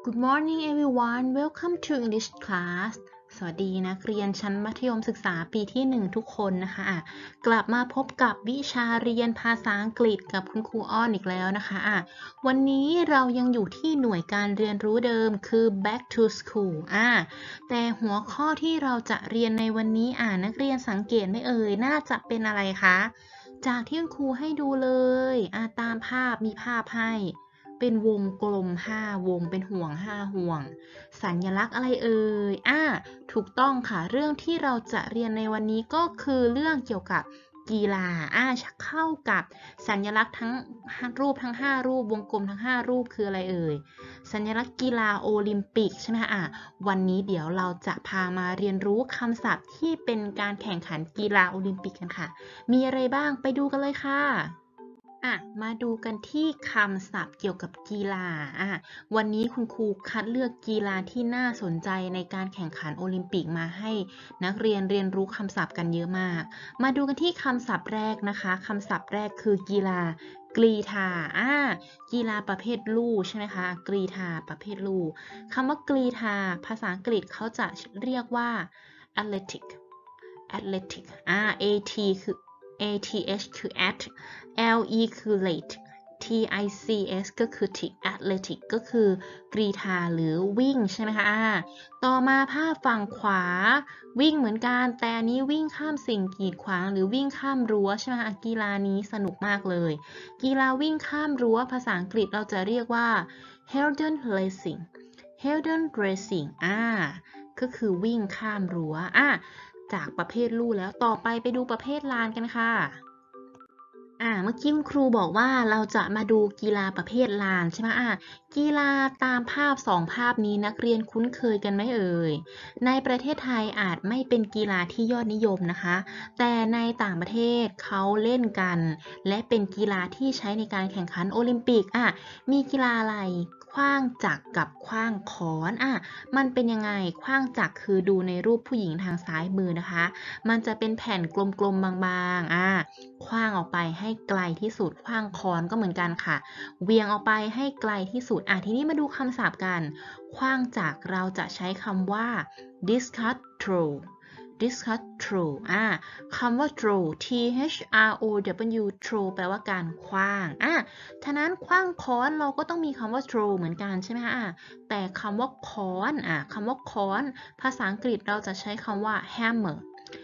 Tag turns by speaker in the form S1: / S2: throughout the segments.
S1: Good morning everyone. Welcome to English class. สวัสดีนักเรียนชั้นมัธยมศึกษาปีที่1ทุกคนนะคะกลับมาพบกับวิชาเรียนภาษาอังกฤษกับคุณครูอ้อนอีกแล้วนะคะวันนี้เรายังอยู่ที่หน่วยการเรียนรู้เดิมคือ back to school แต่หัวข้อที่เราจะเรียนในวันนี้นักเรียนสังเกตไหมน่าจะเป็นอะไรคะจากที่คุณครูให้ดูเลยตามภาพมีภาพให้เป็นวงกลม5วงเป็นห่วง5ห่วงสัญลักษณ์อะไรถูกต้องค่ะเรื่องที่เราจะเรียนในวันนี้ก็คือเรื่องเกี่ยวกับกีฬาเข้ากับสัญลักษณ์ทั้งรูปทั้ง5รูปวงกลมทั้ง5รูปคืออะไรสัญลักษณ์กีฬาโอลิมปิกใช่ไหมคะวันนี้เดี๋ยวเราจะพามาเรียนรู้คำศัพท์ที่เป็นการแข่งขันกีฬาโอลิมปิกกันค่ะมีอะไรบ้างไปดูกันเลยค่ะมาดูกันที่คำศัพท์เกี่ยวกับกีฬาวันนี้คุณครูคัดเลือกกีฬาที่น่าสนใจในการแข่งขันโอลิมปิกมาให้นักเรียนเรียนรู้คำศัพท์กันเยอะมากมาดูกันที่คำศัพท์แรกนะคะคำศัพท์แรกคือกีฬากรีฑากีฬาประเภทลู่ใช่ไหมคะกรีฑาประเภทลู่คำว่ากรีฑาภาษาอังกฤษเขาจะเรียกว่า athletic AT คือ ATH คือ at LE คือ late TICS ก็คือ tick athletic ก็คือกรีฑาหรือวิ่งใช่ไหมคะต่อมาภาพฝั่งขวาวิ่งเหมือนกันแต่อันนี้วิ่งข้ามสิ่งกีดขวางหรือวิ่งข้ามรั้วใช่ไหมคะกีฬานี้สนุกมากเลยกีฬาวิ่งข้ามรั้วภาษาอังกฤษเราจะเรียกว่า Hurdle racing ก็คือวิ่งข้ามรั้วจากประเภทลู่แล้วต่อไปดูประเภทลานกันค่ะเมื่อกี้คุณครูบอกว่าเราจะมาดูกีฬาประเภทลานใช่ไหมกีฬาตามภาพ2ภาพนี้นักเรียนคุ้นเคยกันไหมในประเทศไทยอาจไม่เป็นกีฬาที่ยอดนิยมนะคะแต่ในต่างประเทศเขาเล่นกันและเป็นกีฬาที่ใช้ในการแข่งขันโอลิมปิกมีกีฬาอะไรขว้างจักรกับขว้างค้อนมันเป็นยังไงขว้างจักรคือดูในรูปผู้หญิงทางซ้ายมือนะคะมันจะเป็นแผ่นกลมๆบางๆขว้างออกไปให้ไกลที่สุดขว้างค้อนก็เหมือนกันค่ะเวียงออกไปให้ไกลที่สุดทีนี้มาดูคำศัพท์กันขว้างจักรเราจะใช้คำว่า discus throw คำว่า throw throw แปลว่าการขว้างฉะนั้นขว้างค้อนเราก็ต้องมีคำว่า throw เหมือนกันใช่ไหมคะแต่คำว่าค้อนภาษาอังกฤษเราจะใช้คำว่า hammer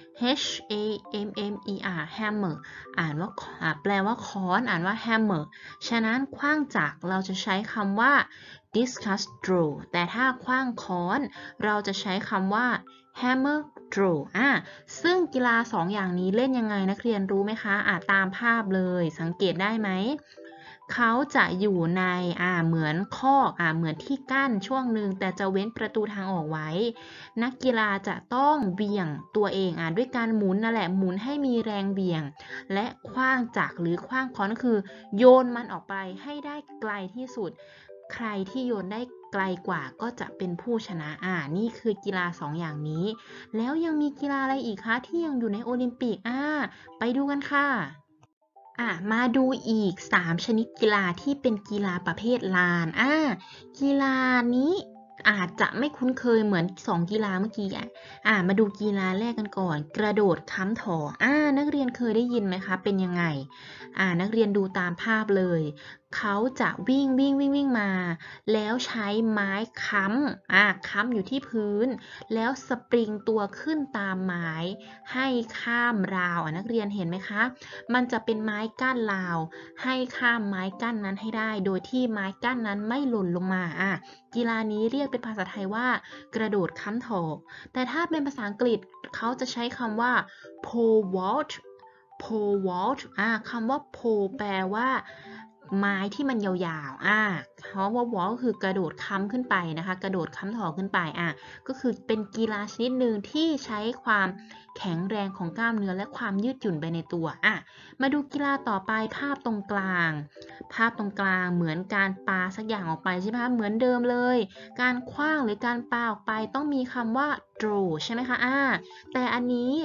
S1: hammer แปลว่าค้อนอ่านว่า hammer ฉะนั้นขว้างจักรเราจะใช้คำว่า discus throw แต่ถ้าขว้างค้อนเราจะใช้คำว่า hammer throw ซึ่งกีฬา2อย่างนี้เล่นยังไงนักเรียนรู้ไหมคะตามภาพเลยสังเกตได้ไหมเขาจะอยู่ในเหมือนคอกเหมือนที่กั้นช่วงหนึ่งแต่จะเว้นประตูทางออกไว้นักกีฬาจะต้องเบี่ยงตัวเองด้วยการหมุนนั่นแหละหมุนให้มีแรงเบี่ยงและขว้างจักรหรือขว้างค้อนก็คือโยนมันออกไปให้ได้ไกลที่สุดใครที่โยนได้ไกลกว่าก็จะเป็นผู้ชนะนี่คือกีฬา2อย่างนี้แล้วยังมีกีฬาอะไรอีกคะที่ยังอยู่ในโอลิมปิกไปดูกันค่ะมาดูอีก3ชนิดกีฬาที่เป็นกีฬาประเภทลานกีฬานี้อาจจะไม่คุ้นเคยเหมือน2กีฬาเมื่อกี้มาดูกีฬาแรกกันก่อนกระโดดค้ำถอนักเรียนเคยได้ยินไหมคะเป็นยังไงนักเรียนดูตามภาพเลยเขาจะวิ่งมาแล้วใช้ไม้ค้ำอยู่ที่พื้นแล้วสปริงตัวขึ้นตามไม้ให้ข้ามราวนักเรียนเห็นไหมคะมันจะเป็นไม้กั้นราวให้ข้ามไม้กั้นนั้นให้ได้โดยที่ไม้กั้นนั้นไม่หล่นลงมากีฬานี้เรียกเป็นภาษาไทยว่ากระโดดค้ำถอแต่ถ้าเป็นภาษาอังกฤษเขาจะใช้คำว่า pole vault คำว่า pole แปลว่าไม้ที่มันยาวๆเพราะว่า vault ก็คือกระโดดค้ำขึ้นไปนะคะกระโดดค้ำถอขึ้นไปก็คือเป็นกีฬาชนิดหนึ่งที่ใช้ความแข็งแรงของกล้ามเนื้อและความยืดหยุ่นไปในตัวมาดูกีฬาต่อไปภาพตรงกลางเหมือนการปาสักอย่างออกไปใช่ไหมคะเหมือนเดิมเลยการขว้างหรือการปาออกไปต้องมีคำว่า throw ใช่ไหมคะแต่อันนี้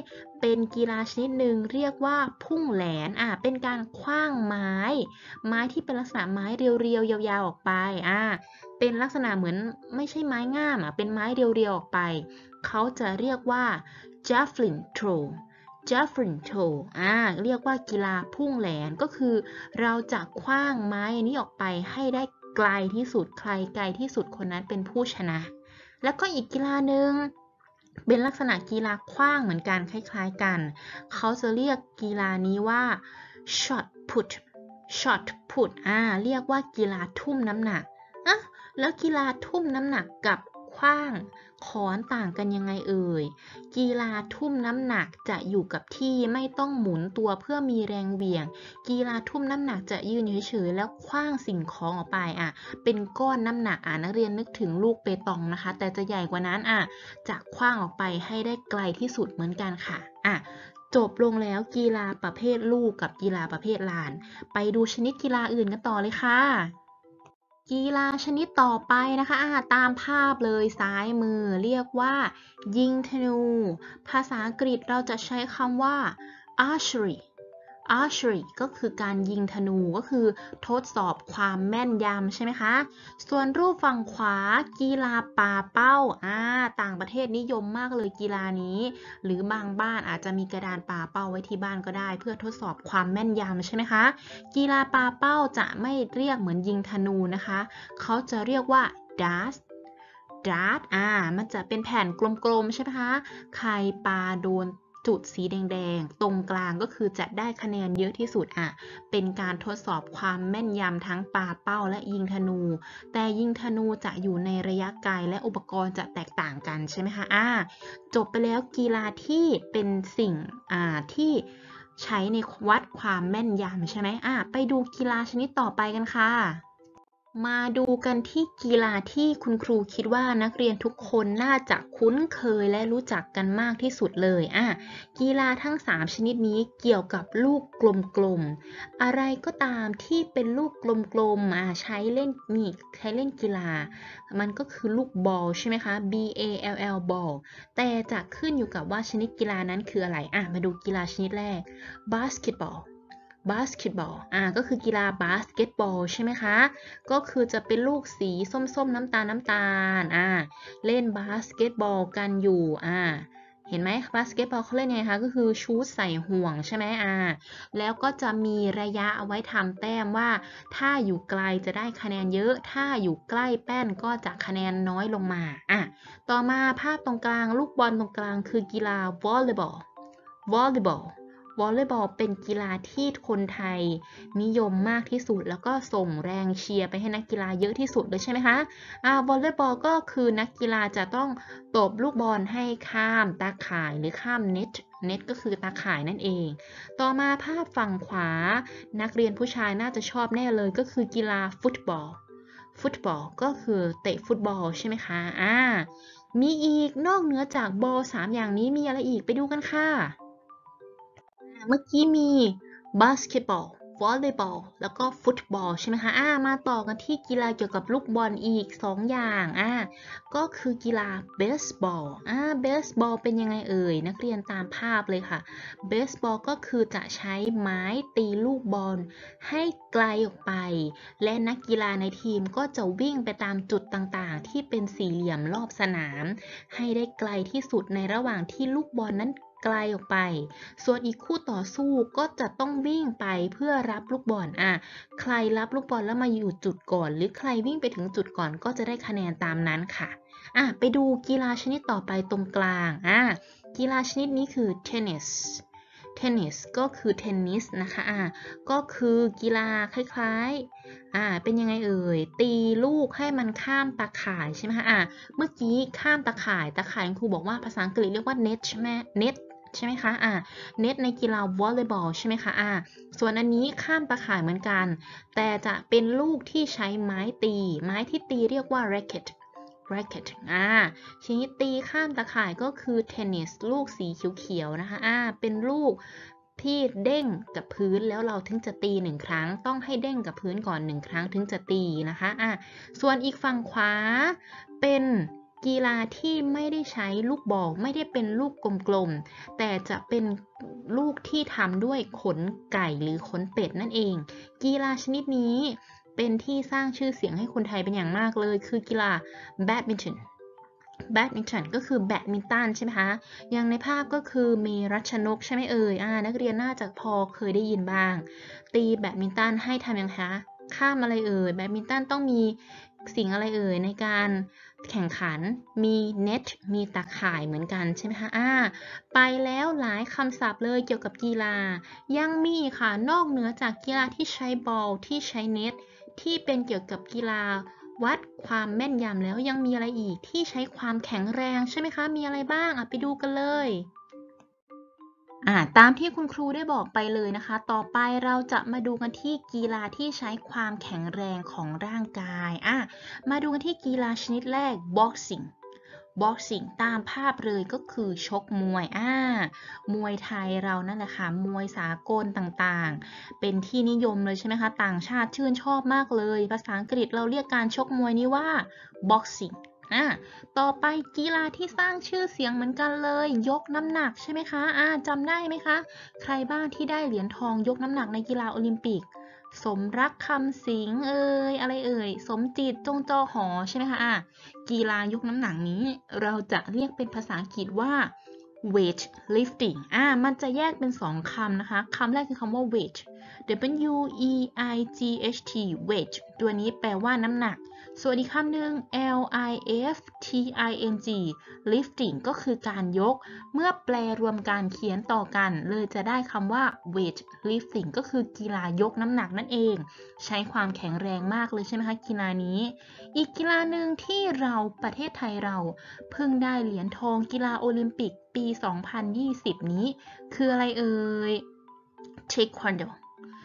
S1: เป็นกีฬาชนิดหนึ่งเรียกว่าพุ่งแหลนเป็นการขว้างไม้ที่เป็นลักษณะไม้เรียวๆยาวๆออกไปเป็นลักษณะเหมือนไม่ใช่ไม้งามเป็นไม้เรียวๆออกไปเขาจะเรียกว่า javelin throw javelin throw เรียกว่ากีฬาพุ่งแหลนก็คือเราจะขว้างไม้นี้ออกไปให้ได้ไกลที่สุดใครไกลที่สุดคนนั้นเป็นผู้ชนะแล้วก็อีกกีฬาหนึ่งเป็นลักษณะกีฬาขว้างเหมือนกันคล้ายๆกันเขาจะเรียกกีฬานี้ว่า shot put เรียกว่ากีฬาทุ่มน้ำหนักแล้วกีฬาทุ่มน้ำหนักกับขว้างค้อนต่างกันยังไงเอ่ยกีฬาทุ่มน้ำหนักจะอยู่กับที่ไม่ต้องหมุนตัวเพื่อมีแรงเหวี่ยงกีฬาทุ่มน้ำหนักจะยืนเฉยๆแล้วขว้างสิ่งของออกไปเป็นก้อนน้ำหนักนักเรียนนึกถึงลูกเปตองนะคะแต่จะใหญ่กว่านั้นจะขว้างออกไปให้ได้ไกลที่สุดเหมือนกันค่ะจบลงแล้วกีฬาประเภทลูกกับกีฬาประเภทหลานไปดูชนิดกีฬาอื่นกันต่อเลยค่ะกีฬาชนิดต่อไปนะคะตามภาพเลยซ้ายมือเรียกว่ายิงธนูภาษาอังกฤษเราจะใช้คำว่า archery ก็คือการยิงธนูก็คือทดสอบความแม่นยำใช่ไหมคะส่วนรูปฝั่งขวากีฬาปาเป้าต่างประเทศนิยมมากเลยกีฬานี้หรือบางบ้านอาจจะมีกระดานปาเป้าไว้ที่บ้านก็ได้เพื่อทดสอบความแม่นยำใช่ไหมคะกีฬาปาเป้าจะไม่เรียกเหมือนยิงธนูนะคะเขาจะเรียกว่า dart มันจะเป็นแผ่นกลมๆใช่ไหมคะใครปาโดนจุดสีแดงๆตรงกลางก็คือจะได้คะแนนเยอะที่สุดเป็นการทดสอบความแม่นยำทั้งปาเป้าและยิงธนูแต่ยิงธนูจะอยู่ในระยะไกลและอุปกรณ์จะแตกต่างกันใช่ไหมคะจบไปแล้วกีฬาที่เป็นสิ่งที่ใช้ในวัดความแม่นยำใช่ไหมไปดูกีฬาชนิดต่อไปกันค่ะมาดูกันที่กีฬาที่คุณครูคิดว่านักเรียนทุกคนน่าจะคุ้นเคยและรู้จักกันมากที่สุดเลยกีฬาทั้ง3ชนิดนี้เกี่ยวกับลูกกลมๆอะไรก็ตามที่เป็นลูกกลมๆใช้เล่นกีฬามันก็คือลูกบอลใช่ไหมคะ ball ball แต่จะขึ้นอยู่กับว่าชนิดกีฬานั้นคืออะไรมาดูกีฬาชนิดแรก basketball ก็คือกีฬาบาสเกตบอลใช่ไหมคะก็คือจะเป็นลูกสีส้มๆน้ำตาลเล่นบาสเกตบอลกันอยู่เห็นไหมบาสเกตบอลเขาเล่นยังไงคะก็คือชูตใส่ห่วงใช่ไหมแล้วก็จะมีระยะเอาไว้ทำแต้มว่าถ้าอยู่ไกลจะได้คะแนนเยอะถ้าอยู่ใกล้แป้นก็จะคะแนนน้อยลงมาต่อมาภาพตรงกลางลูกบอลตรงกลางคือกีฬาวอลเลย์บอลวอลเลย์บอลเป็นกีฬาที่คนไทยนิยมมากที่สุดแล้วก็ส่งแรงเชียร์ไปให้นักกีฬาเยอะที่สุดเลยใช่ไหมคะวอลเลย์บอลก็คือนักกีฬาจะต้องตบลูกบอลให้ข้ามตาข่ายหรือข้ามเน็ตก็คือตาข่ายนั่นเองต่อมาภาพฝั่งขวานักเรียนผู้ชายน่าจะชอบแน่เลยก็คือกีฬาฟุตบอลก็คือเตะฟุตบอลใช่ไหมคะมีอีกนอกเหนือจากบอล3อย่างนี้มีอะไรอีกไปดูกันค่ะเมื่อกี้มีบาสเกตบอลวอลเลย์บอลแล้วก็ฟุตบอลใช่ไหมคะมาต่อกันที่กีฬาเกี่ยวกับลูกบอลอีก2อย่างก็คือกีฬาเบสบอลเบสบอลเป็นยังไงเอ่ยนักเรียนตามภาพเลยค่ะเบสบอลก็คือจะใช้ไม้ตีลูกบอลให้ไกลออกไปและนักกีฬาในทีมก็จะวิ่งไปตามจุดต่างๆที่เป็นสี่เหลี่ยมรอบสนามให้ได้ไกลที่สุดในระหว่างที่ลูกบอลนั้นไกลออกไปส่วนอีกคู่ต่อสู้ก็จะต้องวิ่งไปเพื่อรับลูกบอลใครรับลูกบอลแล้วมาอยู่จุดก่อนหรือใครวิ่งไปถึงจุดก่อนก็จะได้คะแนนตามนั้นค่ะไปดูกีฬาชนิดต่อไปตรงกลางกีฬาชนิดนี้คือเทนนิสก็คือเทนนิสนะคะก็คือกีฬาคล้ายๆเป็นยังไงเอ่ยตีลูกให้มันข้ามตาข่ายใช่ไหมคะเมื่อกี้ข้ามตาข่ายครูบอกว่าภาษาอังกฤษเรียกว่า net ใช่ไหม net ใช่ไหมคะเน็ตในกีฬาวอลเลย์บอลใช่ไหมคะส่วนอันนี้ข้ามตาข่ายเหมือนกันแต่จะเป็นลูกที่ใช้ไม้ที่ตีเรียกว่า racket ชนิดตีข้ามตาข่ายก็คือเทนนิสลูกสีเขียวๆนะคะเป็นลูกที่เด้งกับพื้นแล้วเราถึงจะตี1ครั้งต้องให้เด้งกับพื้นก่อน1ครั้งถึงจะตีนะคะส่วนอีกฝั่งขวาเป็นกีฬาที่ไม่ได้ใช้ลูกบอลไม่ได้เป็นลูกกลมๆแต่จะเป็นลูกที่ทำด้วยขนไก่หรือขนเป็ดนั่นเองกีฬาชนิดนี้เป็นที่สร้างชื่อเสียงให้คนไทยเป็นอย่างมากเลยคือกีฬาแบดมินตันก็คือแบดมินตันใช่ไหมคะอย่างในภาพก็คือเมรัชนกใช่ไหมเอ่ยนักเรียนน่าจะพอเคยได้ยินบ้างตีแบดมินตันให้ทำยังไงคะข้ามอะไรเอ่ยแบดมินตันต้องมีสิ่งอะไรเอ่ยในการแข่งขันมีเน็ตมีตาข่ายเหมือนกันใช่ไหมคะไปแล้วหลายคำศัพท์เลยเกี่ยวกับกีฬายังมีค่ะนอกเหนือจากกีฬาที่ใช้บอลที่ใช้เน็ตที่เป็นเกี่ยวกับกีฬาวัดความแม่นยำแล้วยังมีอะไรอีกที่ใช้ความแข็งแรงใช่ไหมคะมีอะไรบ้างไปดูกันเลยตามที่คุณครูได้บอกไปเลยนะคะต่อไปเราจะมาดูกันที่กีฬาที่ใช้ความแข็งแรงของร่างกายมาดูกันที่กีฬาชนิดแรก boxing ตามภาพเลยก็คือชกมวยมวยไทยเรานั่นแหละค่ะมวยสากลต่างๆเป็นที่นิยมเลยใช่ไหมคะต่างชาติชื่นชอบมากเลยภาษาอังกฤษเราเรียกการชกมวยนี้ว่า boxing ต่อไปกีฬาที่สร้างชื่อเสียงเหมือนกันเลยยกน้ำหนักใช่ไหมคะจำได้ไหมคะใครบ้างที่ได้เหรียญทองยกน้ำหนักในกีฬาโอลิมปิกสมรักคำสิงอะไรสมจิตจงจอหอใช่ไหมคะกีฬายกน้ำหนักนี้เราจะเรียกเป็นภาษาอังกฤษว่า weight lifting มันจะแยกเป็น2คำนะคะคำแรกคือคำว่า weight weight weight ตัวนี้แปลว่าน้ำหนักส่วนอีกคำหนึ่ง lifting lifting ก็คือการยกเมื่อแปลรวมการเขียนต่อกันเลยจะได้คำว่า weight lifting ก็คือกีฬายกน้ำหนักนั่นเองใช้ความแข็งแรงมากเลยใช่ไหมคะกีฬานี้อีกกีฬาหนึ่งที่ประเทศไทยเราเพิ่งได้เหรียญทองกีฬาโอลิมปิกปี 2020 นี้คืออะไรเอ่ย เทควันโด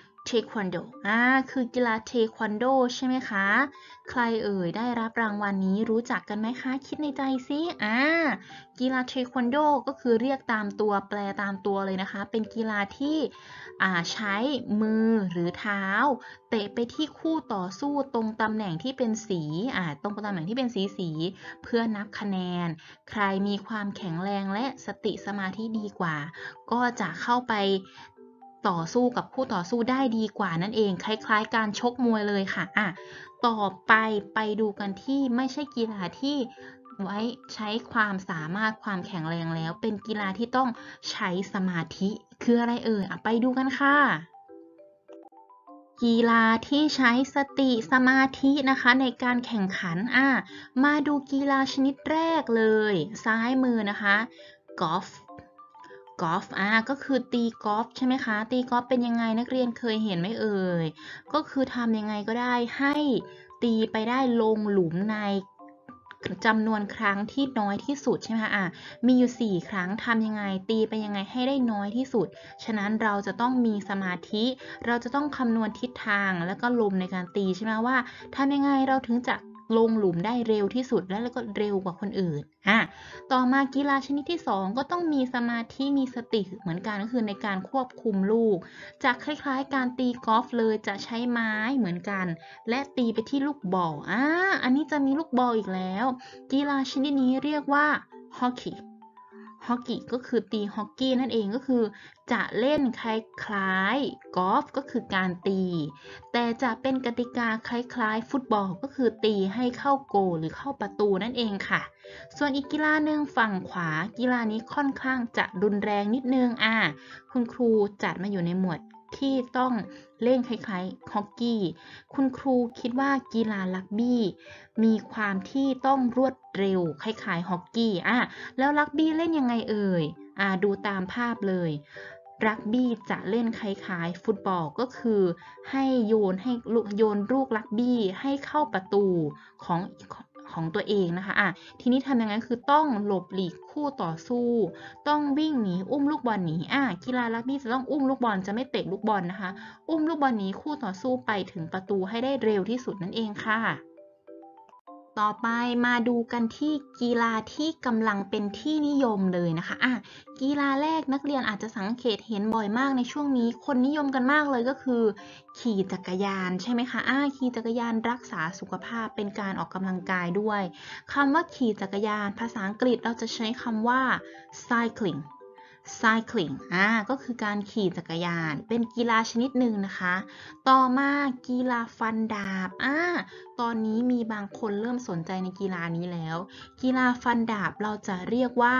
S1: คือกีฬาเทควันโดใช่ไหมคะใครเอ่ยได้รับรางวัลนี้รู้จักกันไหมคะคิดในใจซิกีฬาเทควันโดก็คือเรียกตามตัวแปลตามตัวเลยนะคะเป็นกีฬาที่ใช้มือหรือเท้าเตะไปที่คู่ต่อสู้ตรงตำแหน่งที่เป็นสีตรงตำแหน่งที่เป็นสีเพื่อนับคะแนนใครมีความแข็งแรงและสติสมาธิดีกว่าก็จะเข้าไปต่อสู้กับคู่ต่อสู้ได้ดีกว่านั่นเองคล้ายๆการชกมวยเลยค่ะต่อไปดูกันที่ไม่ใช่กีฬาที่ไว้ใช้ความสามารถความแข็งแรงแล้วเป็นกีฬาที่ต้องใช้สมาธิคืออะไรเอ่ยไปดูกันค่ะกีฬาที่ใช้สติสมาธินะคะในการแข่งขันมาดูกีฬาชนิดแรกเลยซ้ายมือนะคะกอล์ฟก็คือตีกอล์ฟใช่ไหมคะตีกอล์ฟเป็นยังไงนักเรียนเคยเห็นไหมเอ่ยก็คือทำยังไงก็ได้ให้ตีไปได้ลงหลุมในจำนวนครั้งที่น้อยที่สุดใช่ไหมคะมีอยู่4ครั้งทำยังไงตีไปยังไงให้ได้น้อยที่สุดฉะนั้นเราจะต้องมีสมาธิเราจะต้องคำนวณทิศทางแล้วก็ลมในการตีใช่ไหมว่าทำยังไงเราถึงจะลงหลุมได้เร็วที่สุดแล้วก็เร็วกว่าคนอื่นต่อมากีฬาชนิดที่2ก็ต้องมีสมาธิมีสติเหมือนกันก็คือในการควบคุมลูกจะคล้ายๆการตีกอล์ฟเลยจะใช้ไม้เหมือนกันและตีไปที่ลูกบอลอันนี้จะมีลูกบอลอีกแล้วกีฬาชนิดนี้เรียกว่าฮอกกี้ก็คือตีฮอกกี้นั่นเองก็คือจะเล่นคล้ายๆกอล์ฟก็คือการตีแต่จะเป็นกติกาคล้ายๆฟุตบอลก็คือตีให้เข้าโกลหรือเข้าประตูนั่นเองค่ะส่วนอีกกีฬาหนึ่งฝั่งขวากีฬานี้ค่อนข้างจะรุนแรงนิดนึงคุณครูจัดมาอยู่ในหมวดที่ต้องเล่นคล้ายๆฮอกกี้คุณครูคิดว่ากีฬารักบี้มีความที่ต้องรวดเร็วคล้ายๆฮอกกี้แล้วรักบี้เล่นยังไงเอ่ยดูตามภาพเลยรักบี้จะเล่นคล้ายๆฟุตบอลก็คือให้โยนลูกรักบี้ให้เข้าประตูของตัวเองนะคะทีนี้ทำยังไงคือต้องหลบหลีกคู่ต่อสู้ต้องวิ่งหนีอุ้มลูกบอลหนีกีฬารักบี้จะต้องอุ้มลูกบอลจะไม่เตะลูกบอลนะคะอุ้มลูกบอลหนีคู่ต่อสู้ไปถึงประตูให้ได้เร็วที่สุดนั่นเองค่ะต่อไปมาดูกันที่กีฬาที่กำลังเป็นที่นิยมเลยนะคะกีฬาแรกนักเรียนอาจจะสังเกตเห็นบ่อยมากในช่วงนี้คนนิยมกันมากเลยก็คือขี่จักรยานใช่ไหมคะขี่จักรยานรักษาสุขภาพเป็นการออกกำลังกายด้วยคำว่าขี่จักรยานภาษาอังกฤษเราจะใช้คำว่า cyclingก็คือการขี่จักรยานเป็นกีฬาชนิดหนึ่งนะคะต่อมากีฬาฟันดาบตอนนี้มีบางคนเริ่มสนใจในกีฬานี้แล้วกีฬาฟันดาบเราจะเรียกว่า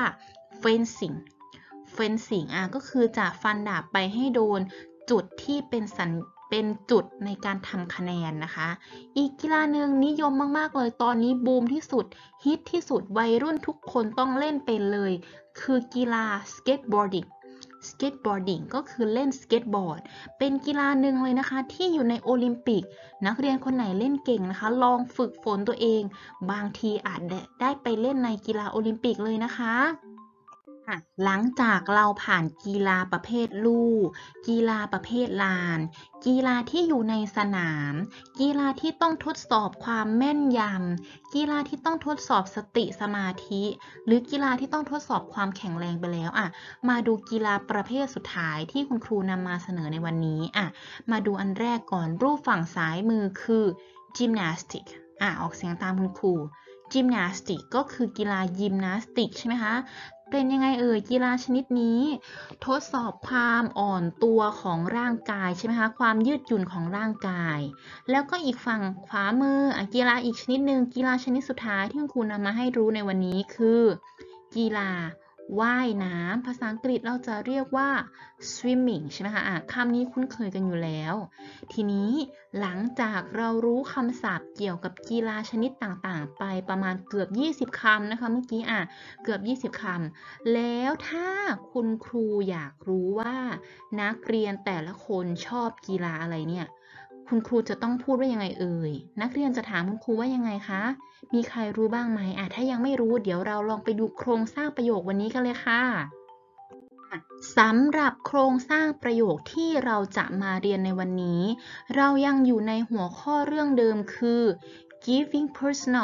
S1: fencing ก็คือจะฟันดาบไปให้โดนจุดที่เป็นจุดในการทำคะแนนนะคะอีกกีฬาหนึ่งนิยมมากๆเลยตอนนี้บูมที่สุดฮิตที่สุดวัยรุ่นทุกคนต้องเล่นเป็นเลยคือกีฬาสเก็ตบอร์ดิ้งก็คือเล่นสเก็ตบอร์ดเป็นกีฬาหนึ่งเลยนะคะที่อยู่ในโอลิมปิกนักเรียนคนไหนเล่นเก่งนะคะลองฝึกฝนตัวเองบางทีอาจได้ไปเล่นในกีฬาโอลิมปิกเลยนะคะหลังจากเราผ่านกีฬาประเภทลู่กีฬาประเภทลานกีฬาที่อยู่ในสนามกีฬาที่ต้องทดสอบความแม่นยำกีฬาที่ต้องทดสอบสติสมาธิหรือกีฬาที่ต้องทดสอบความแข็งแรงไปแล้วมาดูกีฬาประเภทสุดท้ายที่คุณครูนำมาเสนอในวันนี้มาดูอันแรกก่อนรูปฝั่งซ้ายมือคือ gymnastic ออกเสียงตามคุณครู gymnastic ก็คือกีฬายิมนาสติกใช่ไหมคะเป็นยังไงกีฬาชนิดนี้ทดสอบความอ่อนตัวของร่างกายใช่ไหมคะความยืดหยุ่นของร่างกายแล้วก็อีกฝั่งขวามือกีฬาอีกชนิดหนึ่งกีฬาชนิดสุดท้ายที่คุณครูนำมาให้รู้ในวันนี้คือกีฬาว่ายน้ำภาษาอังกฤษเราจะเรียกว่า swimming ใช่ไหมคะคำนี้คุ้นเคยกันอยู่แล้วทีนี้หลังจากเรารู้คำศัพท์เกี่ยวกับกีฬาชนิดต่างๆไปประมาณเกือบ20คำนะคะเมื่อกี้เกือบ20คำแล้วถ้าคุณครูอยากรู้ว่านักเรียนแต่ละคนชอบกีฬาอะไรเนี่ยคุณครูจะต้องพูดว่ายังไงนักเรียนจะถามคุณครูว่ายังไงคะมีใครรู้บ้างไหมถ้ายังไม่รู้เดี๋ยวเราลองไปดูโครงสร้างประโยควันนี้กันเลยค่ะสำหรับโครงสร้างประโยคที่เราจะมาเรียนในวันนี้เรายังอยู่ในหัวข้อเรื่องเดิมคือ giving personal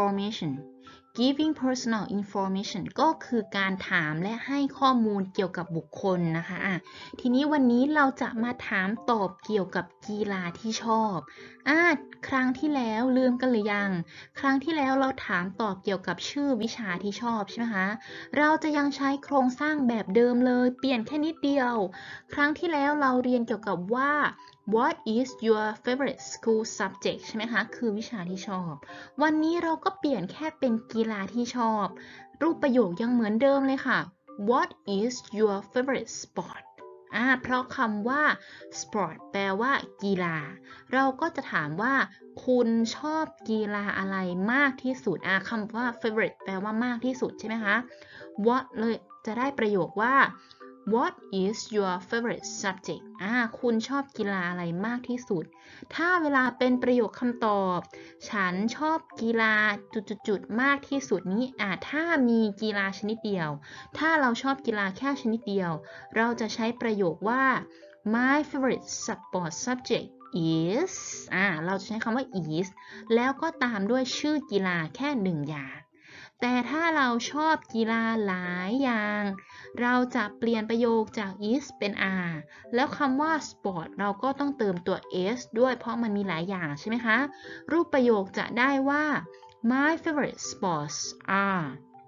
S1: information ก็คือการถามและให้ข้อมูลเกี่ยวกับบุคคลนะคะทีนี้วันนี้เราจะมาถามตอบเกี่ยวกับกีฬาที่ชอบครั้งที่แล้วลืมกันหรือยังครั้งที่แล้วเราถามตอบเกี่ยวกับชื่อวิชาที่ชอบใช่ไหมคะเราจะยังใช้โครงสร้างแบบเดิมเลยเปลี่ยนแค่นิดเดียวครั้งที่แล้วเราเรียนเกี่ยวกับว่า What is your favorite school subject ใช่ไหมคะคือวิชาที่ชอบวันนี้เราก็เปลี่ยนแค่เป็นกีฬาที่ชอบรูปประโยคยังเหมือนเดิมเลยค่ะ What is your favorite sport เพราะคำว่า sport แปลว่ากีฬาเราก็จะถามว่าคุณชอบกีฬาอะไรมากที่สุดคำว่า favorite แปลว่ามากที่สุดใช่ไหมคะ What เลยจะได้ประโยคว่า What is your favorite subject คุณชอบกีฬาอะไรมากที่สุดถ้าเวลาเป็นประโยคคำตอบฉันชอบกีฬาจุดๆมากที่สุดนี้ถ้ามีกีฬาชนิดเดียวถ้าเราชอบกีฬาแค่ชนิดเดียวเราจะใช้ประโยคว่า My favorite sport subject is เราจะใช้คำว่า is แล้วก็ตามด้วยชื่อกีฬาแค่หนึ่งอย่างแต่ถ้าเราชอบกีฬาหลายอย่างเราจะเปลี่ยนประโยคจาก is เป็น are แล้วคำว่า sport เราก็ต้องเติมตัว s ด้วยเพราะมันมีหลายอย่างใช่ไหมคะรูปประโยคจะได้ว่า My favorite sports are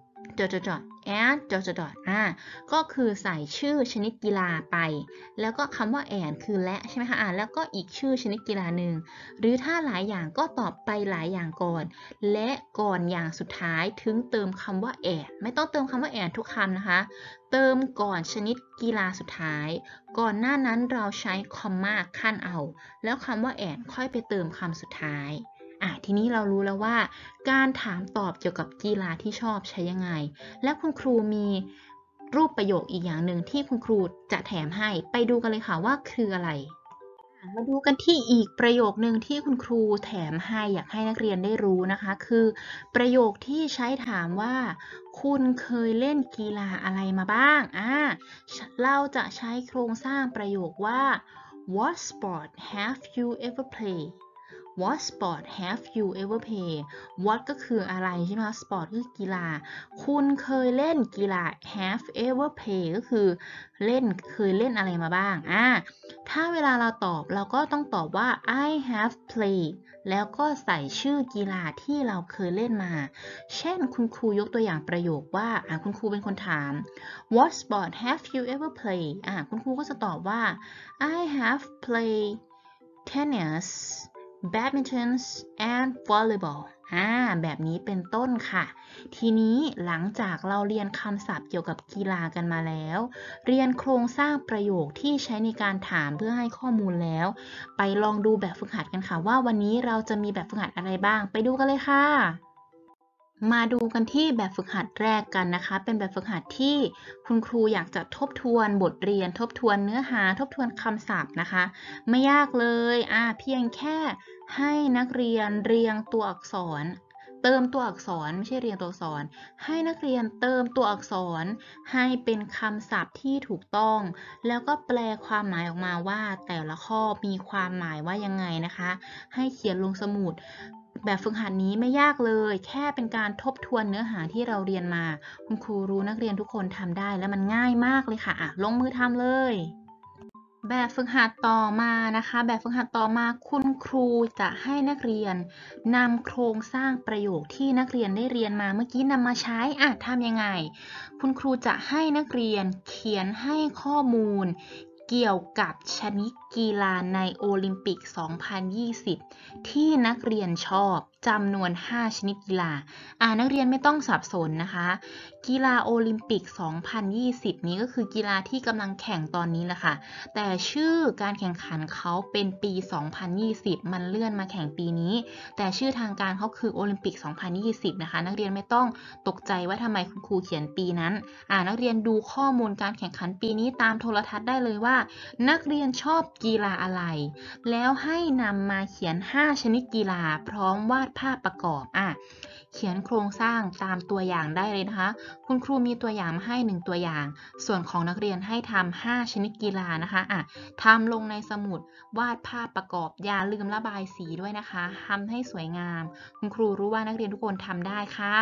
S1: and ก็คือใส่ชื่อชนิดกีฬาไปแล้วก็คำว่า and คือและใช่ไหมคะแล้วก็อีกชื่อชนิดกีฬาหนึ่งหรือถ้าหลายอย่างก็ตอบไปหลายอย่างก่อนและก่อนอย่างสุดท้ายถึงเติมคำว่า and ไม่ต้องเติมคำว่า and ทุกคำนะคะเติมก่อนชนิดกีฬาสุดท้ายก่อนหน้านั้นเราใช้คอมมาขั้นเอาแล้วคำว่า and ค่อยไปเติมคำสุดท้ายทีนี้เรารู้แล้วว่าการถามตอบเกี่ยวกับกีฬาที่ชอบใช้ยังไงและคุณครูมีรูปประโยคอีกอย่างหนึ่งที่คุณครูจะแถมให้ไปดูกันเลยค่ะว่าคืออะไรมาดูกันที่อีกประโยคนึงที่คุณครูแถมให้อยากให้นักเรียนได้รู้นะคะคือประโยคที่ใช้ถามว่าคุณเคยเล่นกีฬาอะไรมาบ้างเราจะใช้โครงสร้างประโยคว่า What sport have you ever played What sport have you ever played What ก็คืออะไรใช่ไหมคะ sport ก็คือกีฬาคุณเคยเล่นกีฬา have ever played ก็คือเคยเล่นอะไรมาบ้างถ้าเวลาเราตอบเราก็ต้องตอบว่า I have played แล้วก็ใส่ชื่อกีฬาที่เราเคยเล่นมาเช่นคุณครูยกตัวอย่างประโยคว่าคุณครูเป็นคนถาม What sport have you ever played คุณครูก็จะตอบว่า I have played tennis badminton and volleyball แบบนี้เป็นต้นค่ะ ทีนี้หลังจากเราเรียนคำศัพท์เกี่ยวกับกีฬากันมาแล้ว เรียนโครงสร้างประโยคที่ใช้ในการถามเพื่อให้ข้อมูลแล้ว ไปลองดูแบบฝึกหัดกันค่ะว่าวันนี้เราจะมีแบบฝึกหัดอะไรบ้าง ไปดูกันเลยค่ะ มาดูกันที่แบบฝึกหัดแรกกันนะคะ เป็นแบบฝึกหัดที่คุณครูอยากจะทบทวนบทเรียน ทบทวนเนื้อหา ทบทวนคำศัพท์นะคะ ไม่ยากเลยเพียงแค่ให้นักเรียนเรียงตัวอักษร เติมตัวอักษรไม่ใช่เรียงตัวอักษร ให้นักเรียนเติมตัวอักษรให้เป็นคำศัพท์ที่ถูกต้อง แล้วก็แปลความหมายออกมาว่าแต่ละข้อมีความหมายว่ายังไงนะคะ ให้เขียนลงสมุด แบบฝึกหัดนี้ไม่ยากเลยแค่เป็นการทบทวนเนื้อหาที่เราเรียนมาคุณครูรู้นักเรียนทุกคนทำได้และมันง่ายมากเลยค่ะลงมือทำเลยแบบฝึกหัดต่อมานะคะแบบฝึกหัดต่อมาคุณครูจะให้นักเรียนนำโครงสร้างประโยคที่นักเรียนได้เรียนมาเมื่อกี้นำมาใช้ทำยังไงคุณครูจะให้นักเรียนเขียนให้ข้อมูลเกี่ยวกับชนิดกีฬาในโอลิมปิก 2020 ที่นักเรียนชอบจำนวน 5 ชนิดกีฬานักเรียนไม่ต้องสับสนนะคะกีฬาโอลิมปิก 2020 นี้ก็คือกีฬาที่กำลังแข่งตอนนี้แหละค่ะแต่ชื่อการแข่งขันเขาเป็นปี 2020 มันเลื่อนมาแข่งปีนี้แต่ชื่อทางการเขาคือโอลิมปิก 2020 นะคะนักเรียนไม่ต้องตกใจว่าทำไมคุณครูเขียนปีนั้นนักเรียนดูข้อมูลการแข่งขันปีนี้ตามโทรทัศน์ได้เลยว่านักเรียนชอบกีฬาอะไรแล้วให้นำมาเขียน 5 ชนิดกีฬาพร้อมวาดภาพประกอบเขียนโครงสร้างตามตัวอย่างได้เลยนะคะคุณครูมีตัวอย่างมาให้1ตัวอย่างส่วนของนักเรียนให้ทำ5ชนิดกีฬานะคะทำลงในสมุดวาดภาพประกอบอย่าลืมระบายสีด้วยนะคะทำให้สวยงามคุณครูรู้ว่านักเรียนทุกคนทำได้ค่ะ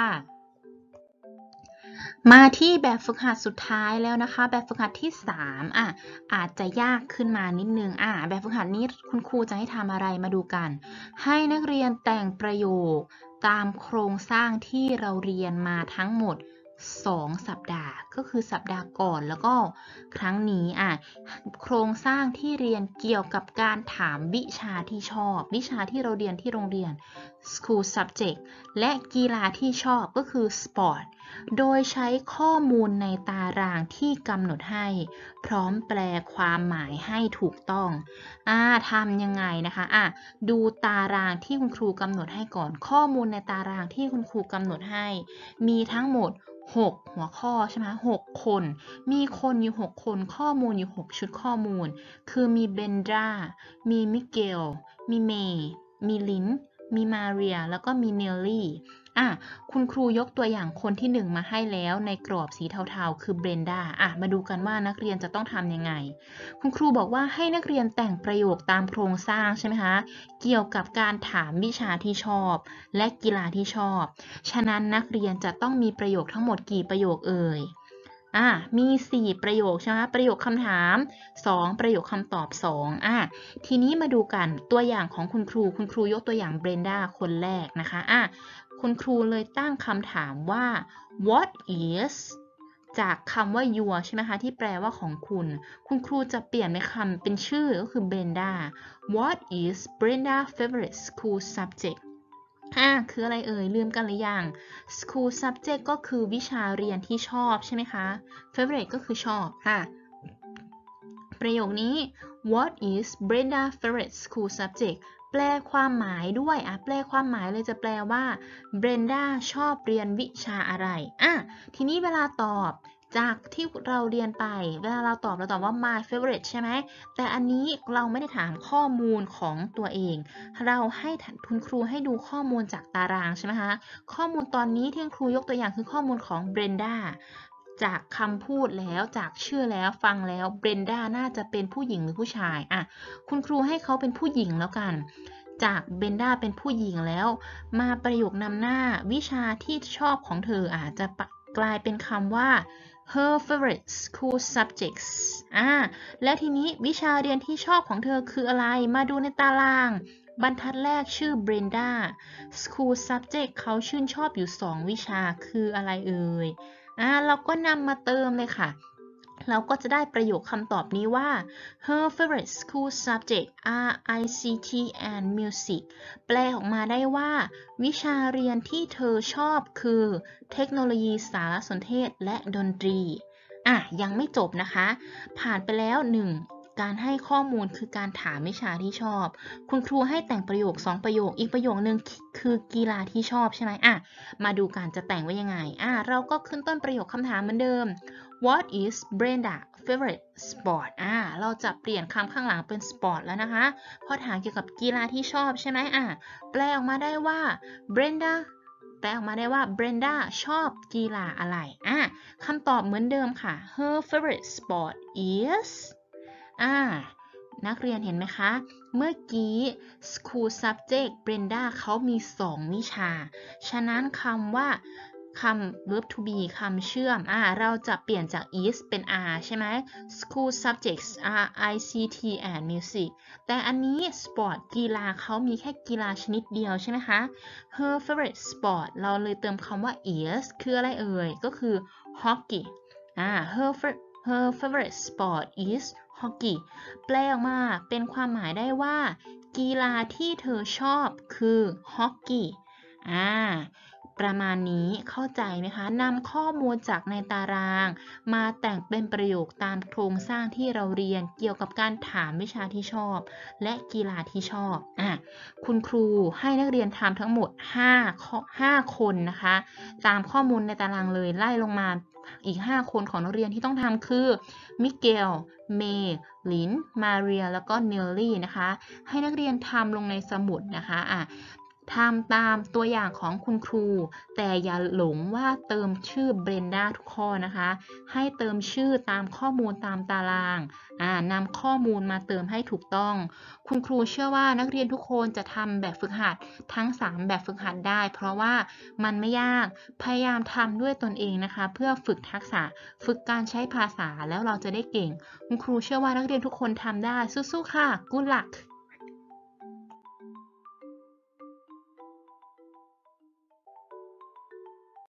S1: มาที่แบบฝึกหัดสุดท้ายแล้วนะคะแบบฝึกหัดที่3อาจจะยากขึ้นมานิดนึงแบบฝึกหัดนี้คุณครูจะให้ทำอะไรมาดูกันให้นักเรียนแต่งประโยคตามโครงสร้างที่เราเรียนมาทั้งหมด2 สัปดาห์ก็คือสัปดาห์ก่อนแล้วก็ครั้งนี้โครงสร้างที่เรียนเกี่ยวกับการถามวิชาที่ชอบวิชาที่เราเรียนที่โรงเรียน school subject และกีฬาที่ชอบก็คือ sport โดยใช้ข้อมูลในตารางที่กำหนดให้พร้อมแปลความหมายให้ถูกต้องทำยังไงนะคะดูตารางที่คุณครูกำหนดให้ก่อนข้อมูลในตารางที่คุณครูกำหนดให้มีทั้งหมด6 หัวข้อใช่ไหม6 คนมีคนอยู่6 คนข้อมูลอยู่6 ชุดข้อมูลคือมีเบนดรามีมิเกลมีเมย์มีลินมีมาเรียแล้วก็มีเนลลี่คุณครูยกตัวอย่างคนที่1มาให้แล้วในกรอบสีเทาๆคือเบรนดามาดูกันว่านักเรียนจะต้องทำยังไงคุณครูบอกว่าให้นักเรียนแต่งประโยคตามโครงสร้างใช่ไหมคะเกี่ยวกับการถามวิชาที่ชอบและกีฬาที่ชอบฉะนั้นนักเรียนจะต้องมีประโยคทั้งหมดกี่ประโยคเอ่ยมี4ประโยคใช่ไหมประโยคคำถาม2ประโยคคำตอบ2ทีนี้มาดูกันตัวอย่างของคุณครูยกตัวอย่างเบรนดาคนแรกนะคะคุณครูเลยตั้งคำถามว่า what is จากคำว่า your ใช่ไหมคะที่แปลว่าของคุณครูจะเปลี่ยนเป็นคำเป็นชื่อก็คือ Brenda what is Brenda favorite school subject คืออะไรเอ่ยลืมกันหรือยัง school subject ก็คือวิชาเรียนที่ชอบใช่ไหมคะ favorite ก็คือชอบประโยคนี้ what is Brenda favorite school subject แปลความหมายด้วยแปลความหมายเลยจะแปลว่า Brenda ชอบเรียนวิชาอะไรทีนี้เวลาตอบจากที่เราเรียนไปเวลาเราตอบว่า my favorite ใช่ไหมแต่อันนี้เราไม่ได้ถามข้อมูลของตัวเองเราให้คุณครูให้ดูข้อมูลจากตารางใช่ไหมคะข้อมูลตอนนี้ที่คุณครูยกตัวอย่างคือข้อมูลของ Brenda จากคำพูดแล้วจากชื่อแล้วฟังแล้วเบรนดาน่าจะเป็นผู้หญิงหรือผู้ชายคุณครูให้เขาเป็นผู้หญิงแล้วกันจากเบนด้าเป็นผู้หญิงแล้วมาประโยคนำหน้าวิชาที่ชอบของเธออาจจะกลายเป็นคำว่า her favorite school subjects และทีนี้วิชาเรียนที่ชอบของเธอคืออะไรมาดูในตารางบรรทัดแรกชื่อ Brenda school subject เขาชื่นชอบอยู่2วิชาคืออะไรเอ่ยเราก็นำมาเติมเลยค่ะเราก็จะได้ประโยคคำตอบนี้ว่า her favorite school subject are ICT and music แปลออกมาได้ว่าวิชาเรียนที่เธอชอบคือเทคโนโลยีสารสนเทศและดนตรียังไม่จบนะคะผ่านไปแล้ว1การให้ข้อมูลคือการถามวิชาที่ชอบคุณครูให้แต่งประโยค2ประโยคอีกประโยคนึงคือกีฬาที่ชอบใช่ไหมมาดูการจะแต่งไว้ยังไงเราก็ขึ้นต้นประโยคคำถามเหมือนเดิม What is Brenda favorite sport เราจะเปลี่ยนคำข้างหลังเป็น sport แล้วนะคะเพราะถามเกี่ยวกับกีฬาที่ชอบใช่ไหมแปลออกมาได้ว่า Brenda แปลออกมาได้ว่า Brenda ชอบกีฬาอะไรคำตอบเหมือนเดิมค่ะ Her favorite sport is นักเรียนเห็นไหมคะเมื่อกี้ school subject Brenda เขามี2วิชาฉะนั้นคำว่าคำ verb to be คำเชื่อมเราจะเปลี่ยนจาก is เป็น are ใช่ไหม school subjects are ICT and music แต่อันนี้ sport กีฬาเขามีแค่กีฬาชนิดเดียวใช่ไหมคะ her favorite sport เราเลยเติมคำว่า is คืออะไรเอ่ยก็คือ hockey her favorite sport is hockey แปลออกมาเป็นความหมายได้ว่ากีฬาที่เธอชอบคือฮอกกี้ประมาณนี้เข้าใจไหมคะนำข้อมูลจากในตารางมาแต่งเป็นประโยคตามโครงสร้างที่เราเรียนเกี่ยวกับการถามวิชาที่ชอบและกีฬาที่ชอบคุณครูให้นักเรียนทำทั้งหมด5คนนะคะตามข้อมูลในตารางเลยไล่ลงมาอีก5คนของนักเรียนที่ต้องทำคือมิเกลเมย์ลินมาเรียแล้วก็เนลลี่นะคะให้นักเรียนทำลงในสมุดนะคะทำตามตัวอย่างของคุณครูแต่อย่าหลงว่าเติมชื่อเบรนด้าทุกข้อนะคะให้เติมชื่อตามข้อมูลตามตารางนำข้อมูลมาเติมให้ถูกต้องคุณครูเชื่อว่านักเรียนทุกคนจะทำแบบฝึกหัดทั้ง3แบบฝึกหัดได้เพราะว่ามันไม่ยากพยายามทำด้วยตนเองนะคะเพื่อฝึกทักษะฝึกการใช้ภาษาแล้วเราจะได้เก่งคุณครูเชื่อว่านักเรียนทุกคนทำได้สู้ๆค่ะ Good luck